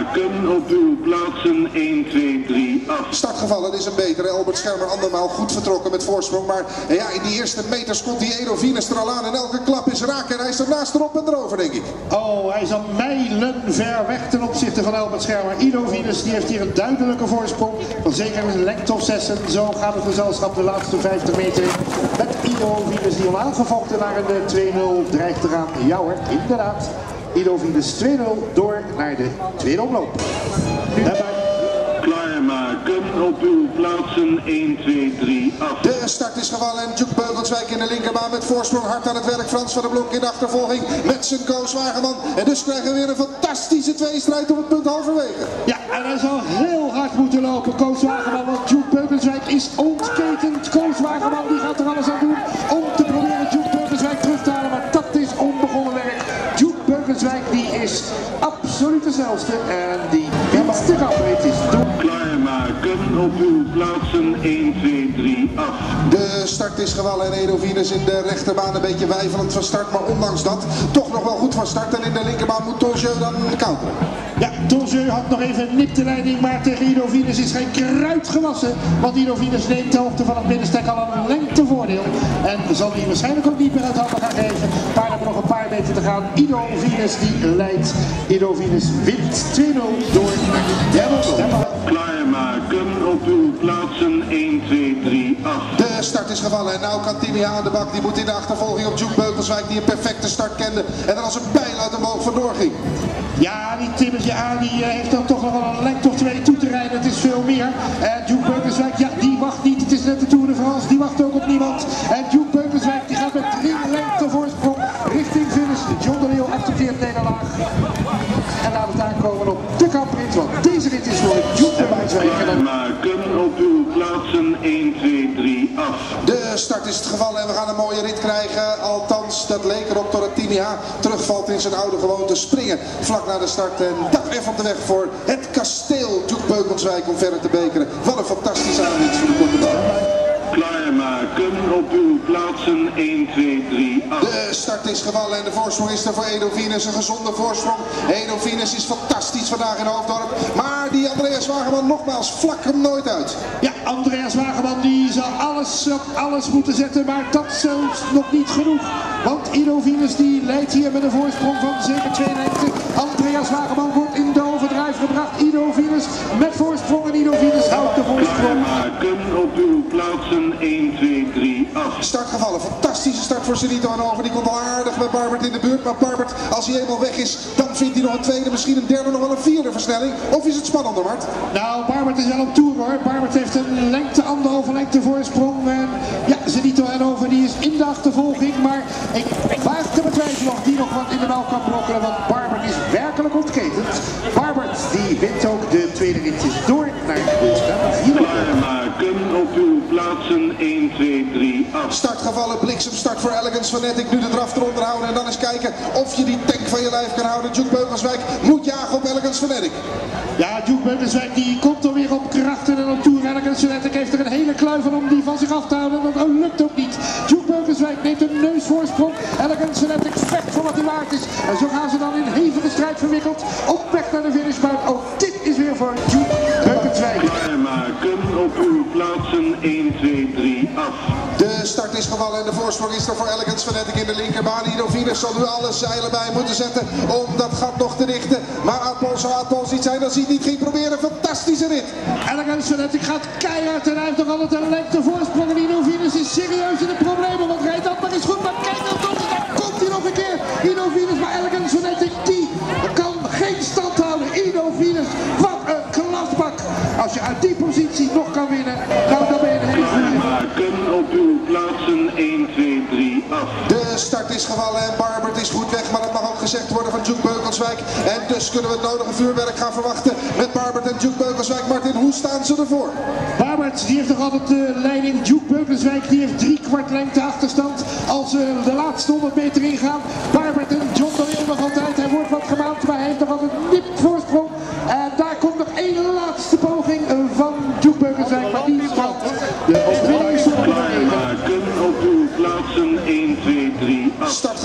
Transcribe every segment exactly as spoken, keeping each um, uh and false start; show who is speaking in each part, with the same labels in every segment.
Speaker 1: maken op uw plaatsen één, twee, drie, af.
Speaker 2: Startgevallen is een betere. Albert Schermer andermaal goed vertrokken met voorsprong. Maar ja, in die eerste meters komt die Edo Venus er al aan. En elke klap is raak en hij is er naast erop en erover, denk ik.
Speaker 3: Oh, hij is al mijlen ver weg ten opzichte van Albert Schermer. Edo Venus die heeft hier een duidelijke voorsprong. Van zeker een lengte of zessen. Zo gaat het gezelschap de laatste vijftig meter. Met Edo Venus die al aangevochten naar een twee nul dreigt te gaan. Ja hoor, inderdaad. Edo Venus twee nul door naar de tweede omloop.
Speaker 1: Klaarmaken op uw plaatsen één, twee, drie, af.
Speaker 2: De start is gevallen en Duke Beugelswijk in de linkerbaan met voorsprong hard aan het werk. Frans van der Blok in de achtervolging met zijn Koos Wageman. En dus krijgen we weer een fantastische tweestrijd op het punt halverwege.
Speaker 3: Ja, en hij zal heel hard moeten lopen, Koos Wageman, want Duke Beugelswijk is ontketend. Koos Wageman die gaat er alles aan doen om te proberen Duke Beugelswijk terug te halen, maar dat is onbegonnen werk. Duke Beugelswijk die is absoluut de snelste en die wint de kaprit is doen.
Speaker 1: Klaarmaken op uw plaatsen één, twee, drie, af.
Speaker 2: De start is gevallen en Edo Venus in de rechterbaan een beetje weifelend van start, maar ondanks dat toch nog wel goed van start. En in de linkerbaan moet Tonjeu dan counteren.
Speaker 3: Ja, Tonjeu had nog even een nip de leiding, maar tegen Edo Venus is geen kruid gewassen. Want Edo Venus neemt de hoogte van het middenstek al een lengtevoordeel. En zal die waarschijnlijk ook niet meer uit handen gaan geven. Maar hebben nog een paar meter te gaan. Edo Venus die leidt. Edo Venus wint twee nul door naar de derde.
Speaker 1: Klaarmaken op uw plaatsen één, twee, drie, af.
Speaker 2: De start is gevallen en nou kan Timmy aan de bak. Die moet in de achtervolging op Duke Beugelswijk die een perfecte start kende. En er als een pijl uit de boog vandoor ging.
Speaker 3: Ja, die Timmertje aan die uh, heeft dan toch nog wel een lengte of twee toe te rijden. Het is veel meer. En Duke Beugelswijk, ja, die wacht niet. Het is net de Tour de France. Die wacht ook op niemand. En Duke Beugelswijk die gaat met drie lengte voorsprong richting finish. John de Leeuw accepteert nederlaag. En laat het aankomen op de kaprit. Want deze rit is voor Duke Beugelswijk.
Speaker 1: Klaarmaken op uw plaatsen één, twee, drie, af.
Speaker 2: De start is het gevallen en we gaan een mooie rit krijgen. Althans, dat leek erop totdat Timmy H terugvalt in zijn oude gewoonte springen. Vlak na de start en dat even op de weg voor het kasteel Duke Beugelswijk om verder te bekeren. Wat een fantastische aanwinst voor de korte baan.
Speaker 1: Klaarmaken op uw plaatsen één, twee, drie, af.
Speaker 2: De start is gevallen en de voorsprong is er voor Edo Venus. Een gezonde voorsprong. Edo Venus is fantastisch vandaag in Hoofddorp. Maar die Andreas Wageman nogmaals vlak hem nooit uit.
Speaker 3: Ja, Andreas Wageman die zal alles op alles moeten zetten. Maar dat is nog niet genoeg. Want Edo Venus die leidt hier met een voorsprong van zeker twee lengte. Andreas Wageman wordt in de overdrijf gebracht. Edo Venus met voorsprong en Edo Venus houdt de voorsprong.
Speaker 1: Klaarmaken op uw plaatsen één, twee, drie, af.
Speaker 2: Start gevallen. Fantastische start voor Senito Hannover. Die komt al aardig met Barbert in de buurt. Maar Barbert, als hij eenmaal weg is, dan vindt hij nog een tweede, misschien een derde, nog wel een vierde versnelling. Of is het spannender, Mart?
Speaker 3: Nou, Barbert is wel op toer hoor. Barbert heeft een lengte, anderhalve lengte voorsprong. En ja, Senito Hannover die is in de achtervolging. Maar ik waag te betwijfelen of die nog wat in de melk kan brokkelen. Want Barbert is werkelijk ontketend. Barbert die wint ook de tweede ritjes door naar de vierde.
Speaker 1: Klaarmaken op uw plaatsen één, twee, drie, af.
Speaker 2: Start gevallen, bliksemstart voor Elegance Fanatic. Nu de draf eronder houden en dan eens kijken of je die tank van je lijf kan houden. Duke Beugelswijk moet jagen op Elegance Fanatic.
Speaker 3: Ja, Duke Beugelswijk die komt er weer op krachten en op toer. Elegance Fanatic heeft er een hele kluif van om die van zich af te houden. Dat lukt ook niet. Duke Beugelswijk neemt een neusvoorsprong. Elegance Fanatic vecht voor wat hij waard is. En zo gaan ze dan in hevige strijd verwikkeld. Op weg naar de finish. Maar ook dit is weer voor Duke Beugelswijk.
Speaker 1: Klaarmaken op uw plaatsen één, twee, drie, af.
Speaker 2: De start is gevallen en de voorsprong is er voor Elegance Fanatic in de linkerbaan. Edo Venus zal nu alle zeilen bij moeten zetten om dat gat nog te dichten. Maar Aadpols zou Aadpols niet zijn als hij het niet ging proberen. Fantastische rit.
Speaker 3: Elegance Fanatic gaat keihard en hij heeft nog altijd een lengte voorsprong. En Edo Venus is serieus in de problemen. Want rijdt dat maar eens goed. Maar kijk dan toch, daar komt hij nog een keer. Edo Venus, maar Elegance Fanatic die kan geen stand houden. Edo Venus, wat een klasbak. Als je uit die positie nog kan winnen, nou dan ben je een hele goede.
Speaker 1: Klaarmaken op uw plaatsen één, twee, drie, af.
Speaker 2: De start is gevallen en Barbert is goed weg, maar dat mag ook gezegd worden van Duke Beugelswijk. En dus kunnen we het nodige vuurwerk gaan verwachten met Barbert en Duke Beugelswijk. Martin, hoe staan ze ervoor?
Speaker 3: Barbert die heeft nog altijd de leiding. Duke Beugelswijk die heeft drie kwart lengte achterstand als ze de laatste honderd meter ingaan. Barbert en John de Leeuw nog altijd. Hij wordt wat gemaakt, maar hij heeft nog altijd een nip voorsprong. En daar komt nog één laatste poging van Duke Beugelswijk, maar die spant de overwinning is op.
Speaker 1: Klaarmaken op uw plaatsen één, twee, drie, af.
Speaker 2: Start gevallen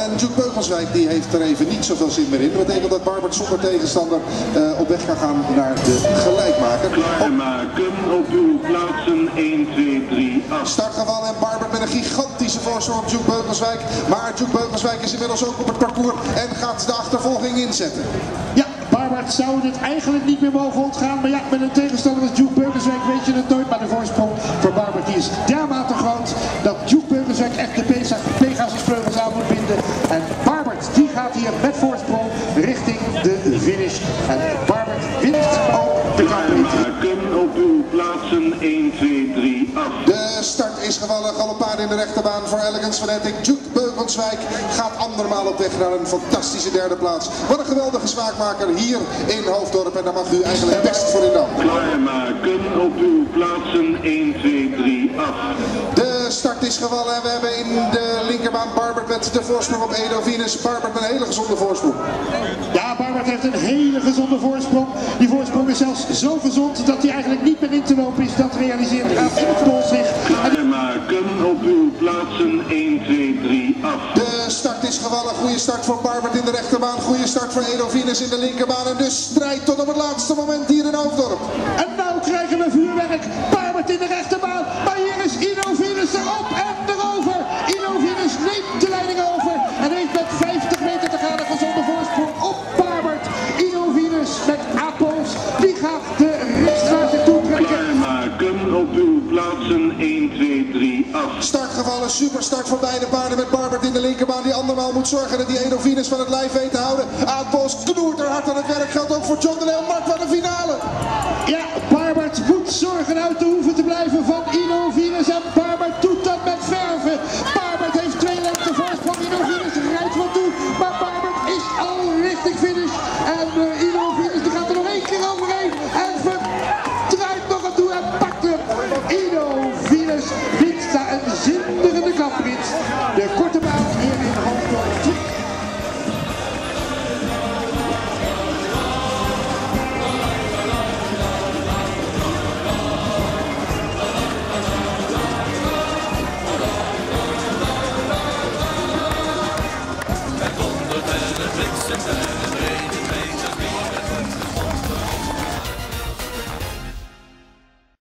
Speaker 2: En Duke Beugelswijk die heeft er even niet zoveel zin meer in. Dat betekent dat Barbert zonder tegenstander uh, op weg kan gaan naar de gelijkmaker.
Speaker 1: Klaarmaken op uw plaatsen één, twee, drie, acht.
Speaker 2: Startgeval en Barbert met een gigantische voorsprong op Duke Beugelswijk. Maar Duke Beugelswijk is inmiddels ook op het parcours en gaat de achtervolging inzetten.
Speaker 3: Ja, Barbert zou het eigenlijk niet meer mogen ontgaan. Maar ja, met een tegenstander als Duke Beugelswijk weet je het nooit. Maar de voorsprong voor Barbert die is dermate groot dat Duke Beugelswijk echt de Pegasus vleugels aan moet binden. En Barbert die gaat hier met voorsprong richting de finish. En Barbert wint ook de
Speaker 1: klaarmaken op uw plaatsen één, twee, drie, acht.
Speaker 2: De start is gevallen, galopade in de rechterbaan voor Elegance Fanatic. Duke Beugelswijk gaat andermaal op weg naar een fantastische derde plaats. Wat een geweldige smaakmaker hier in Hoofddorp en daar mag u eigenlijk best voor in dan.
Speaker 1: Klaarmaken op uw plaatsen één, twee, drie, acht.
Speaker 2: De start is gevallen en we hebben in de linkerbaan Barbert met de voorsprong op Edo Venus. Barbert met een hele gezonde voorsprong.
Speaker 3: Ja, Barbert heeft een hele gezonde voorsprong. Die voorsprong is zelfs zo gezond dat hij eigenlijk niet meer in te lopen is. Dat realiseert gaat in het polslicht.
Speaker 1: Klaarmaken op uw plaatsen één, twee, drie, acht.
Speaker 2: De start is gevallen. Goede start voor Barbert in de rechterbaan. Goede start voor Edo Venus in de linkerbaan. En dus strijd tot op het laatste moment hier in Hoofddorp.
Speaker 3: En nou krijgen we vuurwerk. Barbert in de rechterbaan. Maar hier is Edo Venus erop en erover. Edo Venus neemt de leiding over. En heeft met vijftig meter te gaan een gezonde voorsprong op Barbert. Edo Venus met Apels. Die gaat de rest naar zich toe trekken.
Speaker 1: Klaarmaken op uw plaatsen één, twee, drie, acht.
Speaker 2: Startgevallen, superstart voor beide paarden met Barbert in de linkerbaan. Die andermaal moet zorgen dat die Edo Venus van het lijf weet te houden. Apels knoert er hard aan het werk. Geldt ook voor John de Leeuw. Mark van de finale.
Speaker 3: Ja, Barbert moet zorgen uit de hoeven te blijven van Edo Venus. En Barbert doet dat met verve.